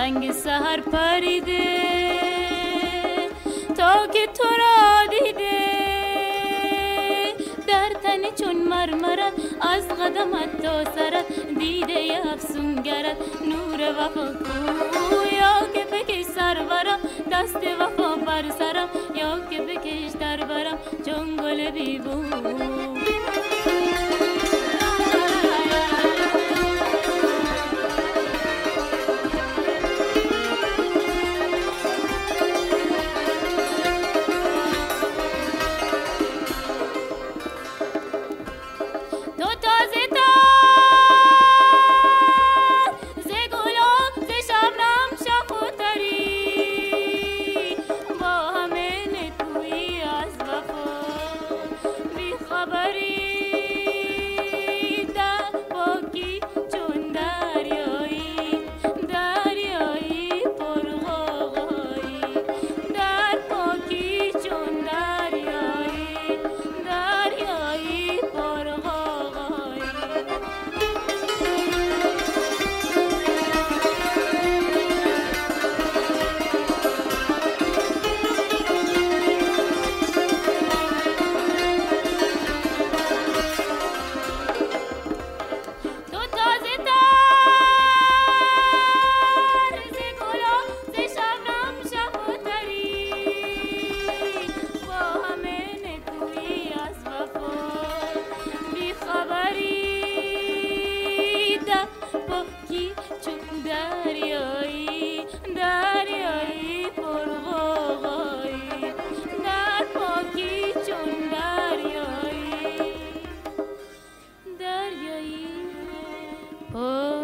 رنگ سحر پریده تا که تو را دیده در تن چون مرمرت از قدمت تا سرت دیده افسونگرت نور وفا کو یا که بکش سر برم دست وفا بر سرم یا که بکش در برم چون گل بیبو Oh